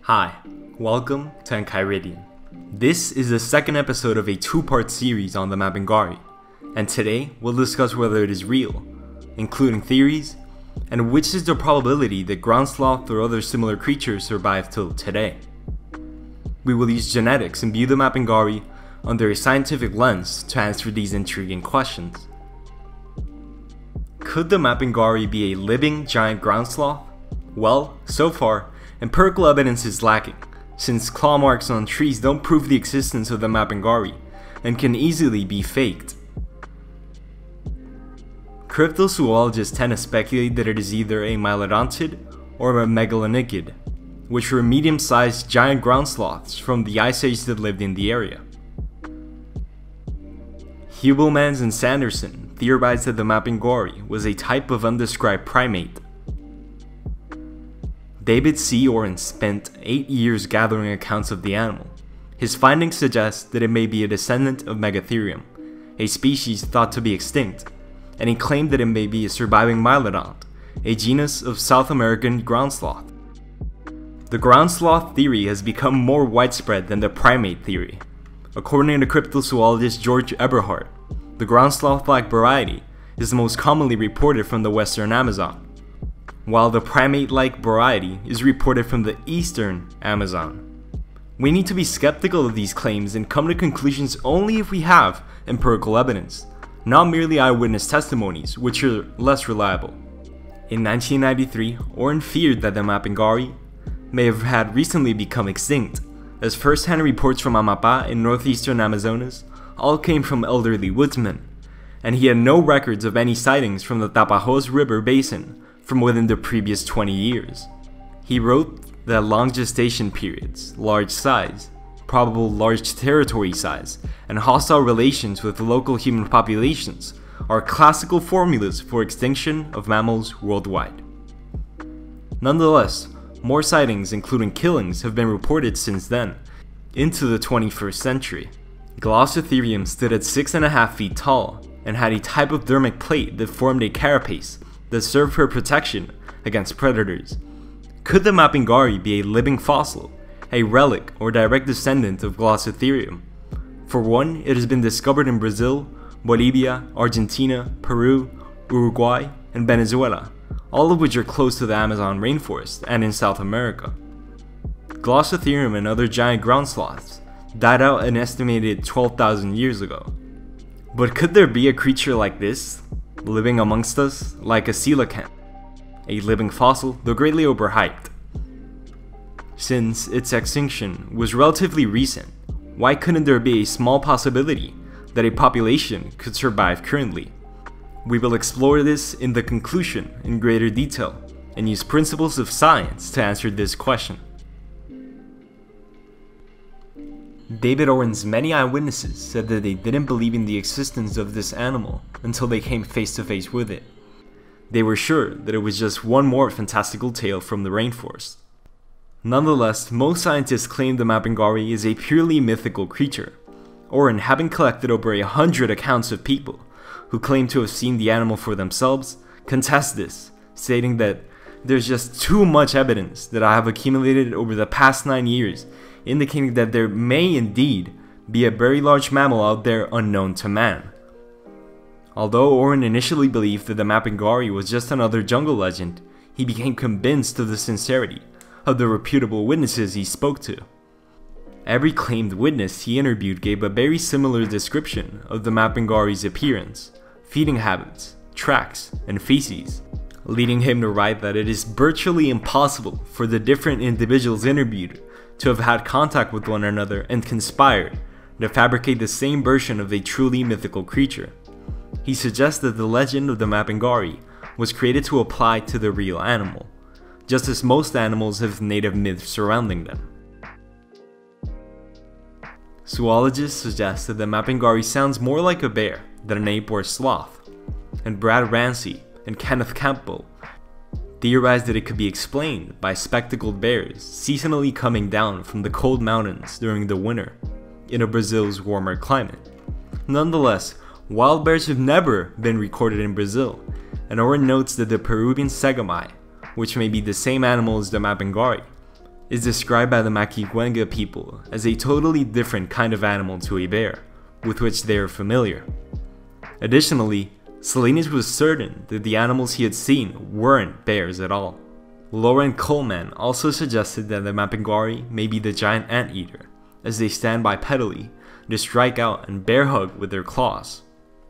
Hi, welcome to Enchiridion. This is the second episode of a two-part series on the Mapinguari, and today we'll discuss whether it is real, including theories, and which is the probability that ground sloth or other similar creatures survive till today. We will use genetics and view the Mapinguari under a scientific lens to answer these intriguing questions. Could the Mapinguari be a living giant ground sloth? Well, so far, empirical evidence is lacking, since claw marks on trees don't prove the existence of the Mapinguari, and can easily be faked. Cryptozoologists tend to speculate that it is either a mylodontid or a megalonychid, which were medium-sized giant ground sloths from the Ice Age that lived in the area. Hubelmans and Sanderson theorized that the Mapinguari was a type of undescribed primate. David C. Oren spent 8 years gathering accounts of the animal. His findings suggest that it may be a descendant of Megatherium, a species thought to be extinct, and he claimed that it may be a surviving mylodont, a genus of South American ground sloth. The ground sloth theory has become more widespread than the primate theory. According to cryptozoologist George Eberhardt, the ground sloth-like variety is the most commonly reported from the western Amazon, while the primate-like variety is reported from the eastern Amazon. We need to be skeptical of these claims and come to conclusions only if we have empirical evidence, not merely eyewitness testimonies, which are less reliable. In 1993, Oren feared that the Mapinguari may have had recently become extinct, as first-hand reports from Amapá in northeastern Amazonas all came from elderly woodsmen, and he had no records of any sightings from the Tapajós River basin from within the previous 20 years. He wrote that long gestation periods, large size, probable large territory size, and hostile relations with local human populations are classical formulas for extinction of mammals worldwide. Nonetheless, more sightings, including killings, have been reported since then, into the 21st century. Glossotherium stood at 6.5 feet tall and had a type of dermic plate that formed a carapace that served for protection against predators. Could the Mapinguari be a living fossil, a relic or direct descendant of Glossotherium? For one, it has been discovered in Brazil, Bolivia, Argentina, Peru, Uruguay, and Venezuela, all of which are close to the Amazon rainforest and in South America. Glossotherium and other giant ground sloths died out an estimated 12,000 years ago. But could there be a creature like this, living amongst us, like a coelacanth, a living fossil though greatly overhyped? Since its extinction was relatively recent, why couldn't there be a small possibility that a population could survive currently? We will explore this in the conclusion in greater detail and use principles of science to answer this question. David Oren's many eyewitnesses said that they didn't believe in the existence of this animal until they came face to face with it. They were sure that it was just one more fantastical tale from the rainforest. Nonetheless, most scientists claim the Mapinguari is a purely mythical creature. Oren, having collected over 100 accounts of people who claim to have seen the animal for themselves, contests this, stating that there's just too much evidence that I have accumulated over the past 9 years, indicating that there may indeed be a very large mammal out there unknown to man. Although Oren initially believed that the Mapinguari was just another jungle legend, he became convinced of the sincerity of the reputable witnesses he spoke to. Every claimed witness he interviewed gave a very similar description of the Mapinguari's appearance, feeding habits, tracks, and feces, leading him to write that it is virtually impossible for the different individuals interviewed to have had contact with one another and conspired to fabricate the same version of a truly mythical creature. He suggests that the legend of the Mapinguari was created to apply to the real animal, just as most animals have native myths surrounding them. Zoologists suggest that the Mapinguari sounds more like a bear than an ape or a sloth, and Brad Ramsey and Kenneth Campbell theorized that it could be explained by spectacled bears seasonally coming down from the cold mountains during the winter in Brazil's warmer climate. Nonetheless, wild bears have never been recorded in Brazil, and Oren notes that the Peruvian segami, which may be the same animal as the Mapinguari, is described by the Mapinguari people as a totally different kind of animal to a bear, with which they are familiar. Additionally, Salinas was certain that the animals he had seen weren't bears at all. Lauren Coleman also suggested that the Mapinguari may be the giant anteater, as they stand bipedally to strike out and bear hug with their claws.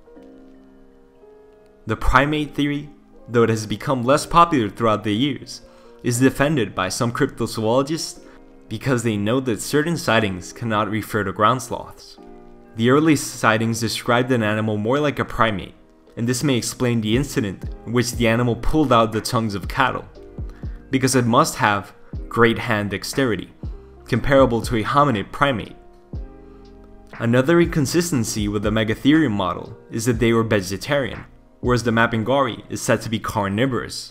The primate theory, though it has become less popular throughout the years, is defended by some cryptozoologists because they note that certain sightings cannot refer to ground sloths. The earliest sightings described an animal more like a primate, and this may explain the incident in which the animal pulled out the tongues of cattle, because it must have great hand dexterity, comparable to a hominid primate. Another inconsistency with the Megatherium model is that they were vegetarian, whereas the Mapinguari is said to be carnivorous.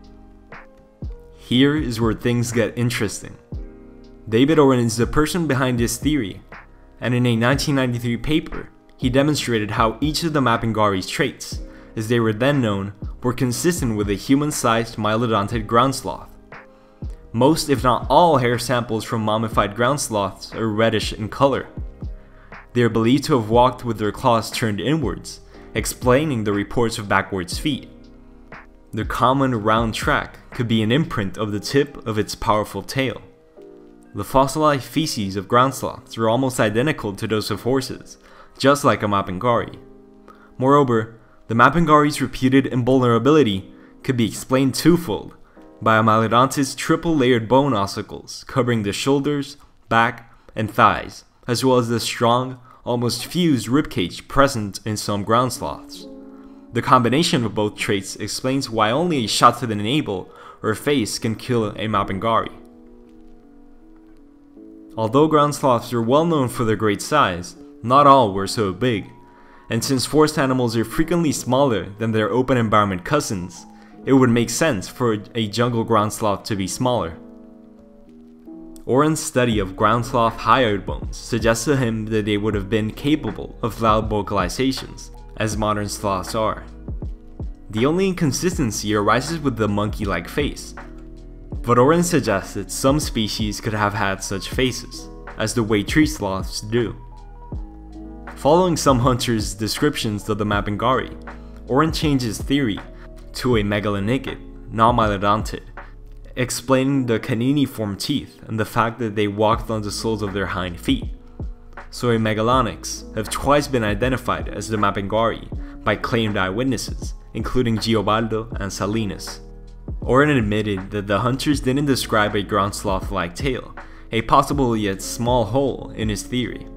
Here is where things get interesting. David Oren is the person behind this theory, and in a 1993 paper, he demonstrated how each of the Mapinguari's traits, as they were then known, were consistent with a human-sized mylodontid ground sloth. Most, if not all, hair samples from mummified ground sloths are reddish in color. They are believed to have walked with their claws turned inwards, explaining the reports of backwards feet. The common round track could be an imprint of the tip of its powerful tail. The fossilized feces of ground sloths are almost identical to those of horses, just like a Mapinguari. Moreover, the Mapinguari's reputed invulnerability could be explained twofold by a mylodontid's triple-layered bone ossicles covering the shoulders, back, and thighs, as well as the strong, almost fused ribcage present in some ground sloths. The combination of both traits explains why only a shot to the navel or face can kill a Mapinguari. Although ground sloths are well known for their great size, not all were so big, and since forest animals are frequently smaller than their open environment cousins, it would make sense for a jungle ground sloth to be smaller. Oren's study of ground sloth hyoid bones suggests to him that they would have been capable of loud vocalizations, as modern sloths are. The only inconsistency arises with the monkey-like face, but Oren suggests that some species could have had such faces, as the way tree sloths do. Following some hunters' descriptions of the Mapinguari, Oren changes theory to a megalonychid, non-mylodontid, explaining the caniniform teeth and the fact that they walked on the soles of their hind feet. So a megalonyx have twice been identified as the Mapinguari by claimed eyewitnesses, including Giobaldo and Salinas. Oren admitted that the hunters didn't describe a ground sloth-like tail, a possible yet small hole in his theory.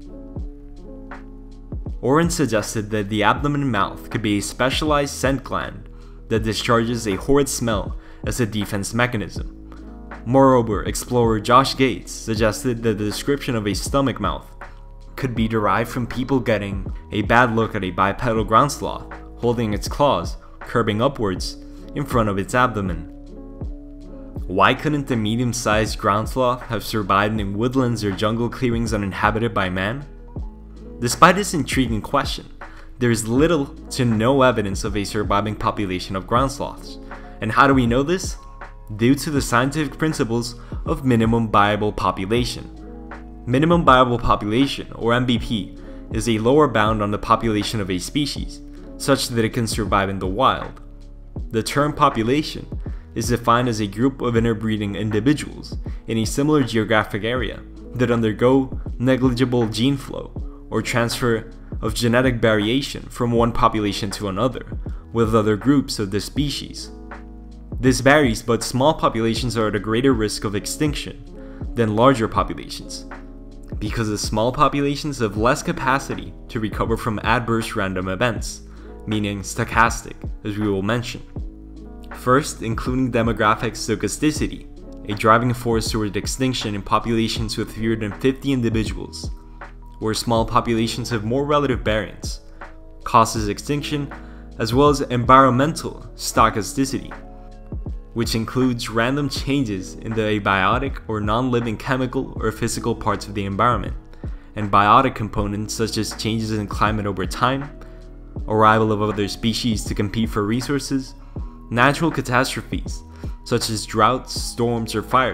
Oren suggested that the abdomen and mouth could be a specialized scent gland that discharges a horrid smell as a defense mechanism. Moreover, explorer Josh Gates suggested that the description of a stomach mouth could be derived from people getting a bad look at a bipedal ground sloth holding its claws, curving upwards, in front of its abdomen. Why couldn't the medium-sized ground sloth have survived in woodlands or jungle clearings uninhabited by man? Despite this intriguing question, there is little to no evidence of a surviving population of ground sloths. And how do we know this? Due to the scientific principles of minimum viable population. Minimum viable population, or MVP, is a lower bound on the population of a species, such that it can survive in the wild. The term population is defined as a group of interbreeding individuals in a similar geographic area that undergo negligible gene flow or transfer of genetic variation from one population to another with other groups of the species. This varies, but small populations are at a greater risk of extinction than larger populations, because the small populations have less capacity to recover from adverse random events, meaning stochastic, as we will mention. First, including demographic stochasticity, a driving force toward extinction in populations with fewer than 50 individuals, where small populations have more relative variance, causes extinction, as well as environmental stochasticity, which includes random changes in the abiotic or non-living chemical or physical parts of the environment, and biotic components such as changes in climate over time, arrival of other species to compete for resources, natural catastrophes such as droughts, storms, or fires,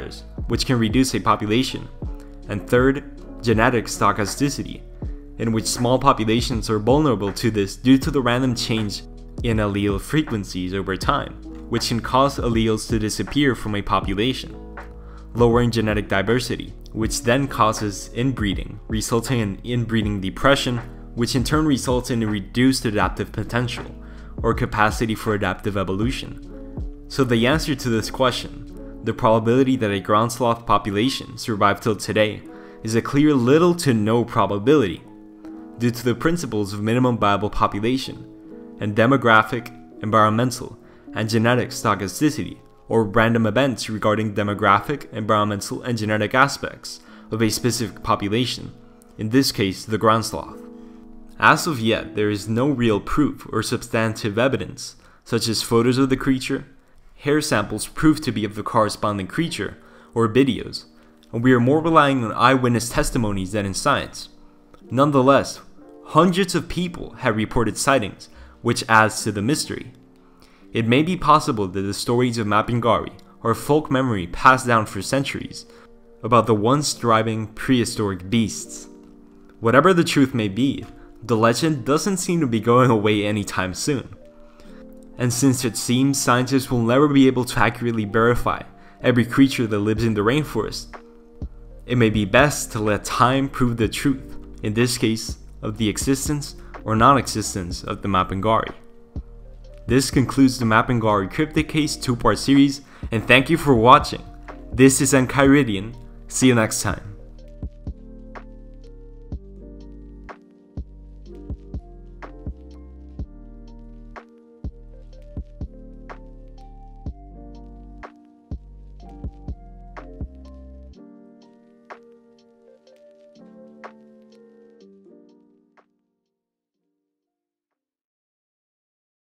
which can reduce a population, and third, genetic stochasticity, in which small populations are vulnerable to this due to the random change in allele frequencies over time, which can cause alleles to disappear from a population, lowering genetic diversity, which then causes inbreeding, resulting in inbreeding depression, which in turn results in a reduced adaptive potential, or capacity for adaptive evolution. So the answer to this question, the probability that a ground sloth population survived till today, is a clear little to no probability, due to the principles of minimum viable population, and demographic, environmental, and genetic stochasticity, or random events regarding demographic, environmental, and genetic aspects of a specific population, in this case the ground sloth. As of yet, there is no real proof or substantive evidence, such as photos of the creature, hair samples proved to be of the corresponding creature, or videos, and we are more relying on eyewitness testimonies than in science. Nonetheless, hundreds of people have reported sightings, which adds to the mystery. It may be possible that the stories of Mapinguari are folk memory passed down for centuries about the once thriving prehistoric beasts. Whatever the truth may be, the legend doesn't seem to be going away anytime soon. And since it seems scientists will never be able to accurately verify every creature that lives in the rainforest, it may be best to let time prove the truth, in this case, of the existence or non-existence of the Mapinguari. This concludes the Mapinguari Cryptid Case 2-part series, and thank you for watching. This is Enchiridion. See you next time.